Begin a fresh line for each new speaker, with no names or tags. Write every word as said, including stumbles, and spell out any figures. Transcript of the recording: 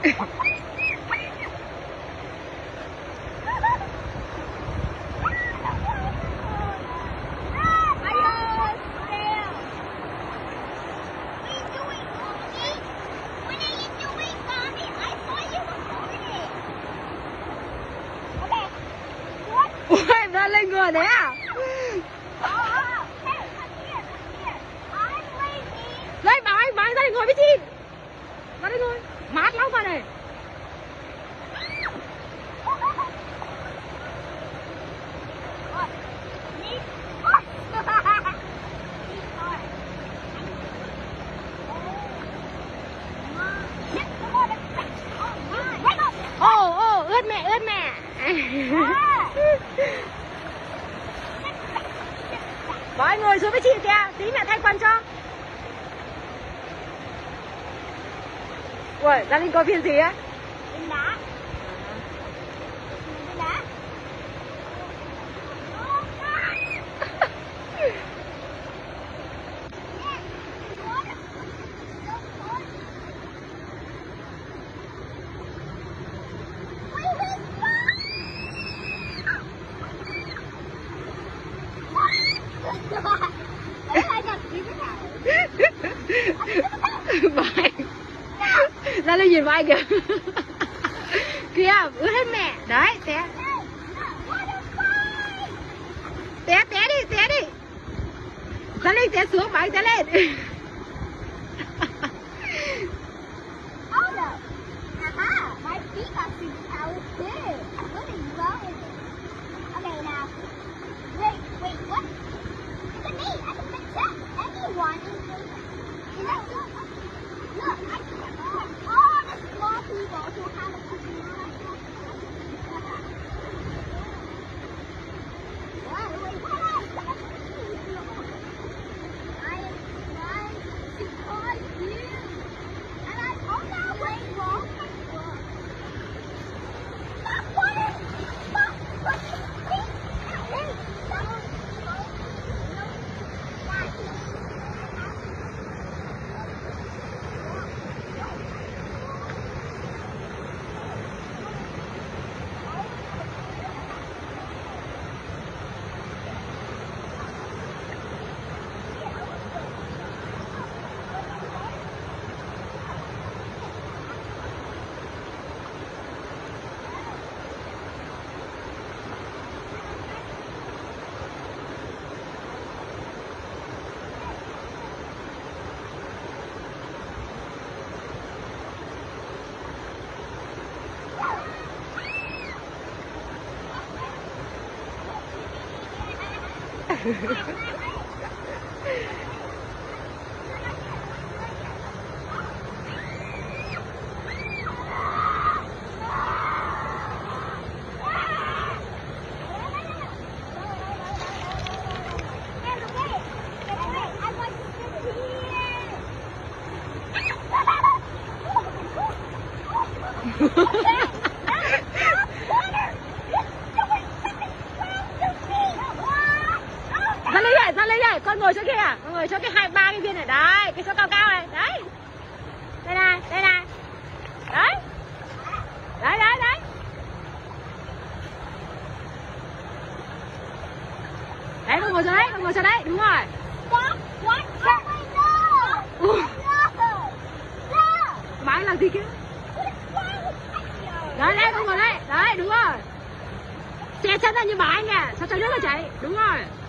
Ra lên người đấy à? Đây bảo anh, bảo anh ra đây ngồi với chị. Ra đây ngồi, mát lắm mà này. Ồ, ồ, ướt mẹ, ướt mẹ. Bảo anh ngồi xuống với chị kìa, tí mẹ thay quần cho. Ui, Gia Linh coi phim gì á?
Phim đá. Phim đá.
Bài Ra lên nhìn vai kìa. Kìa, ướt hết mẹ. Đấy, té. Té, té đi, té đi. Ra lên té xuống, bảo anh té lên. Ra lấy vậy, ra lấy vậy, con ngồi chỗ kia à? Con ngồi chỗ cái hai ba cái viên này đấy, cái chỗ cao cao này, đấy. Đây này, đây này. Đấy. Đấy đấy đấy. Đấy, con ngồi chỗ đấy, con ngồi chỗ đấy, đúng rồi. Bà ấy làm gì kia? Đấy, đấy, con ngồi đấy, đấy, đúng rồi. Che chân ra như bà anh nè, sao cho nước nó chảy, đúng rồi.